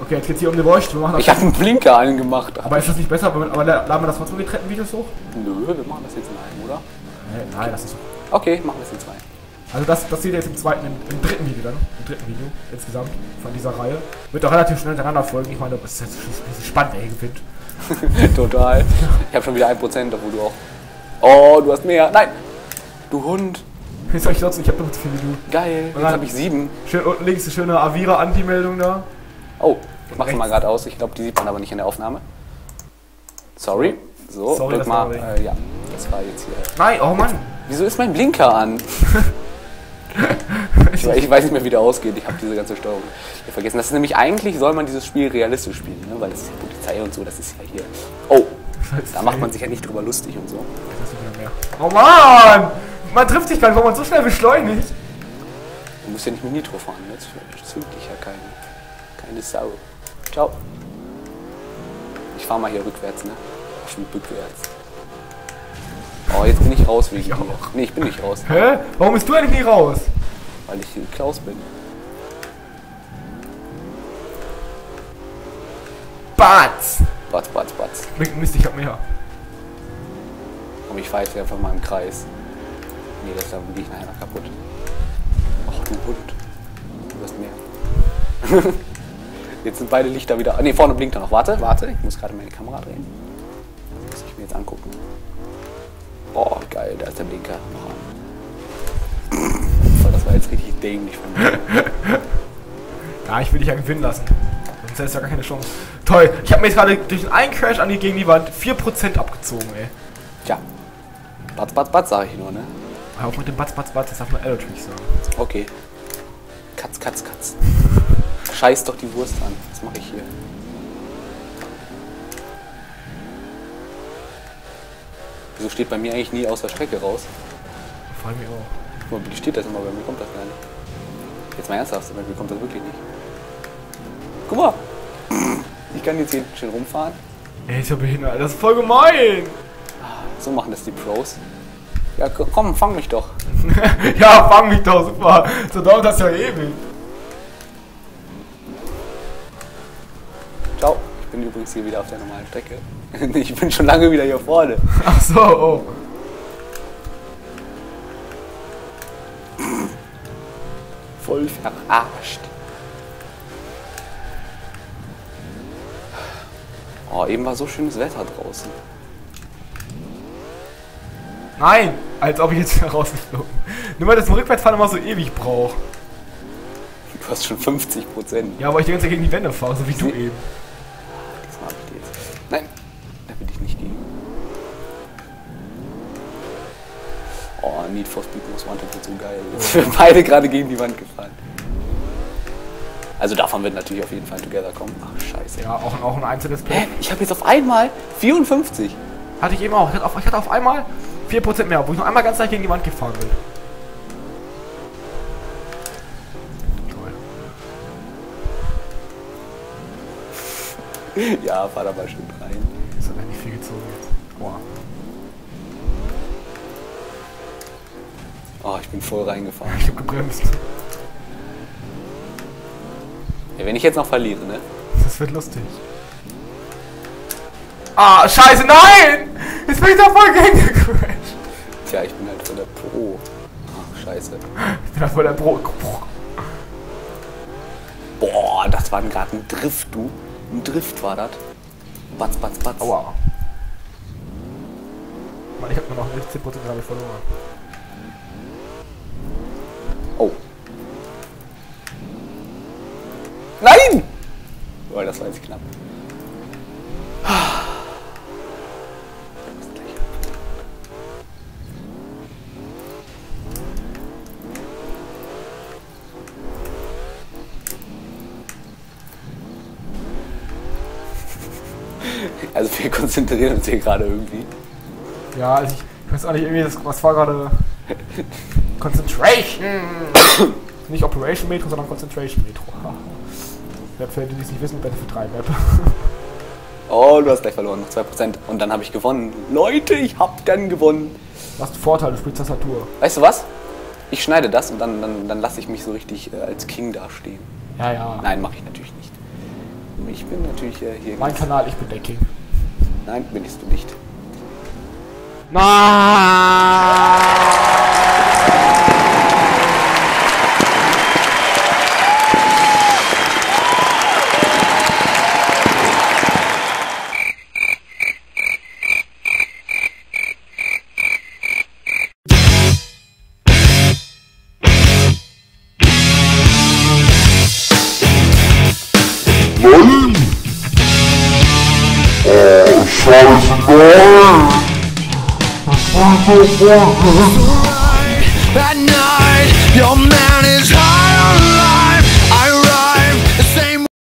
Okay, jetzt geht's hier um den Leuchten. Ich habe einen Blinker angemacht. Aber ist das nicht besser, aber laden wir das trotzdem getrennten Videos hoch? Nö, wir machen das jetzt in einem, oder? Nein, das ist so. Okay, machen wir es in zwei. Also das seht ihr jetzt im dritten Video dann. Im dritten Video insgesamt von dieser Reihe. Wird auch relativ schnell hintereinander folgen. Ich meine, das ist jetzt spannend, ey, gewinnt. Total. Ich habe schon wieder 1%, obwohl du auch... Oh, du hast mehr. Nein! Du Hund. Wie soll ich sonst? Ich hab noch zu viel wie du. Geil, jetzt habe ich 7. Schön, unten links eine schöne Avira-Anti-Meldung da. Oh, ich mache sie mal gerade aus. Ich glaube, die sieht man aber nicht in der Aufnahme. Sorry. So, Sorry, drück mal. Ja, das war jetzt hier. Nein, oh Mann. Wieso ist mein Blinker an? Ich weiß nicht mehr, wie der ausgeht. Ich habe diese ganze Steuerung hier vergessen. Das ist nämlich eigentlich, soll man dieses Spiel realistisch spielen, ne? Weil das ist ja Polizei und so, das ist ja hier. Oh, da macht man sich ja nicht drüber lustig und so. Oh Mann! Man trifft sich gar nicht, warum man so schnell beschleunigt. Du musst ja nicht mit Nitro fahren, ne? Jetzt zündet dich ja keine Sau. Ciao. Ich fahr mal hier rückwärts, ne? Schon rückwärts. Oh, jetzt bin ich raus wegen dir. Ne, ich bin nicht raus. Hä? Warum bist du eigentlich nie raus? Weil ich Klaus bin. Batz! Batz. Mist, ich hab mehr. Und ich fahre jetzt einfach mal im Kreis. Nee, da gehe ich nachher noch kaputt. Ach du Hund. Du hast mehr. Jetzt sind beide Lichter wieder... Ne, vorne blinkt er noch. Warte. Ich muss gerade meine Kamera drehen. Das muss ich mir jetzt angucken. Boah, geil, da ist der Blinker noch an. Das war jetzt richtig dämlich von mir. Ja, ich will dich ja gewinnen lassen. Sonst hättest du ja gar keine Chance. Toll, ich habe mir jetzt gerade durch einen Crash gegen die Wand 4% abgezogen, ey. Tja. Batz, sag ich nur, ne? Hör auf mit dem Batz, das darf man Eldritch sagen. Okay. Katz. Scheiß doch die Wurst an. Was mache ich hier? Wieso steht bei mir eigentlich nie aus der Strecke raus? Vor allem auch. Guck mal, wie steht das immer? Bei mir kommt das gar nicht. Jetzt mal ernsthaft, bei mir kommt das wirklich nicht. Guck mal! Ich kann jetzt hier schön rumfahren. Ey, ist ja behindert. Das ist voll gemein! So machen das die Pros. Ja, komm, fang mich doch. Ja, fang mich doch, super. So dauert das ja ewig. Ciao. Ich bin übrigens hier wieder auf der normalen Strecke. Ich bin schon lange wieder hier vorne. Ach so, oh. Voll verarscht. Oh, eben war so schönes Wetter draußen. Nein! Als ob ich jetzt hier rausgeflogen. Nur weil das Rückwärtsfahren immer so ewig braucht. Du hast schon 50%. Ja, aber ich die ganze Zeit gegen die Wände fahre, so wie du eben. Diesmal hab ich die jetzt. Nein, da will ich nicht gegen. Oh, Need for Speed Most Wanted wird so geil. Jetzt sind wir beide gerade gegen die Wand gefahren. Also davon wird natürlich auf jeden Fall Together kommen. Ach, scheiße. Ja, auch ein einzelnes Hä? Ich habe jetzt auf einmal 54. Hatte ich eben auch. Ich hatte auf einmal 4% mehr, wo ich noch einmal ganz leicht gegen die Wand gefahren bin. Toll. Ja, fahr da mal schön rein. Das hat eigentlich viel gezogen jetzt. Boah. Oh, ich bin voll reingefahren. Ich hab gebremst. Ja, wenn ich jetzt noch verliere, ne? Das wird lustig. Ah, scheiße, nein! Jetzt bin ich da voll gegengecrashed. Tja, ich bin halt voll der Pro. Ach, scheiße. Ich bin da voll der Pro. Boah, das war gerade ein Drift, du. Ein Drift war das. Batz. Aua. Mann, ich hab nur noch 16% gerade verloren. Oh. Nein! Oh, das war jetzt knapp. Also wir konzentrieren uns hier gerade irgendwie. Ja, also ich weiß auch nicht, irgendwie, was war gerade... Concentration! Nicht Operation Metro, sondern Concentration Metro. Web für die, die es nicht wissen, Battlefield 3 Web. Oh, du hast gleich verloren, noch 2%. Und dann habe ich gewonnen. Leute, ich hab dann gewonnen. Du hast einen Vorteil, du spielst Tastatur. Weißt du was? Ich schneide das und dann lasse ich mich so richtig als King dastehen. Ja. Nein, mache ich natürlich nicht. Ich bin natürlich hier. Mein Kanal, ich bin der King. Nein, bist du nicht. At night, your man is high.